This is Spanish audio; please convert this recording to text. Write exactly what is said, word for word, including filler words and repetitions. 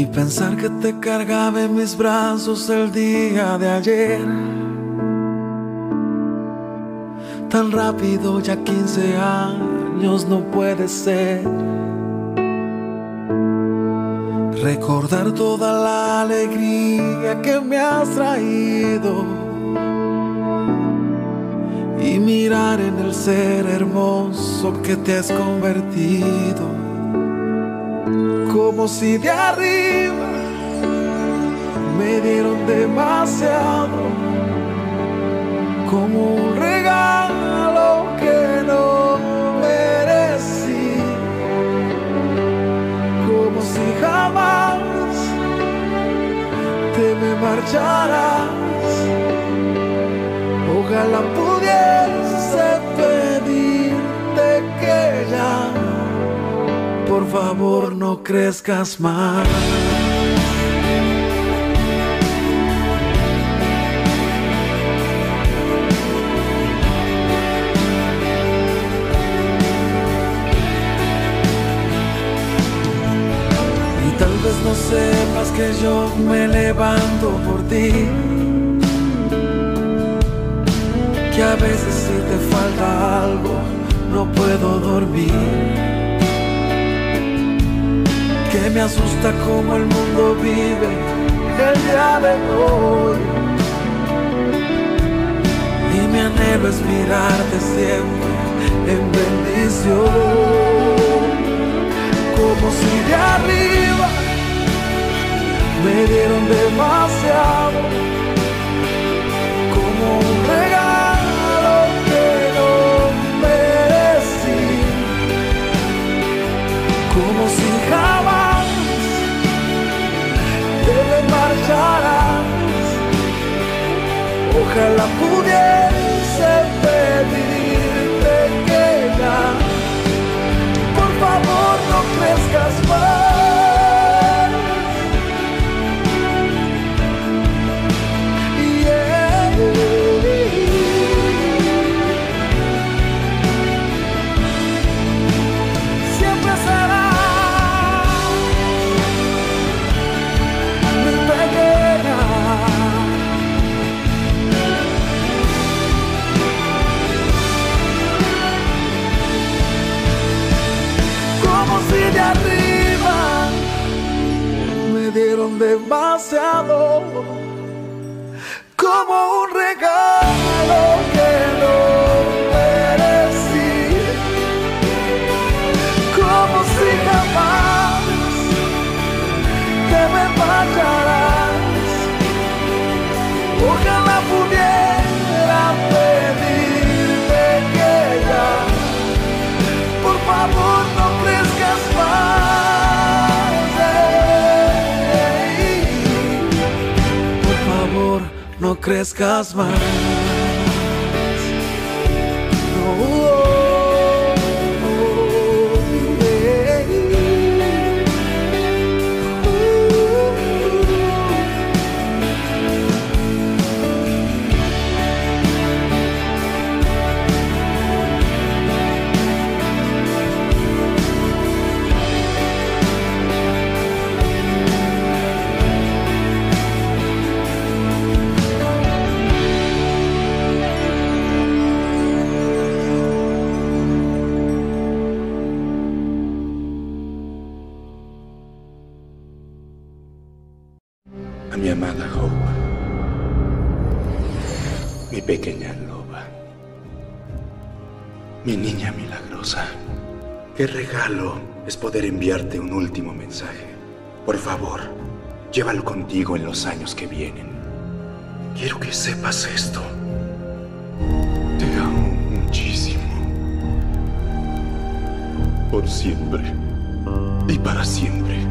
Pensar que te cargaba en mis brazos el día de ayer, tan rápido, ya quince años no puede ser. Recordar toda la alegría que me has traído y mirar en el ser hermoso que te has convertido, como si de arriba me dieron demasiado, como un regalo que no merecí, como si jamás te me marcharas. Ojalá pudiese pedirte que ya, por favor, no crezcas más. Y tal vez no sepas que yo me levanto por ti, que a veces si te falta algo no puedo dormir, que me asusta cómo el mundo vive el día de hoy, y mi anhelo es mirarte siempre en bendición, como si de arriba me dieron demasiado, como un regalo que no merecí, como si jamás te me marcharás. Ojalá pudiese pedirte que ya, por favor, no crezcas más. De arriba me dieron demasiado, como un regalo que no merecí, como si jamás te me marcharás. Ojalá pudiera pedirte que ya, por favor, no crezcas más, ey. Por favor, no crezcas más. No, ey. A mi amada Hope, mi pequeña loba, mi niña milagrosa, qué regalo es poder enviarte un último mensaje. Por favor, llévalo contigo en los años que vienen. Quiero que sepas esto. Te amo muchísimo. Por siempre y para siempre.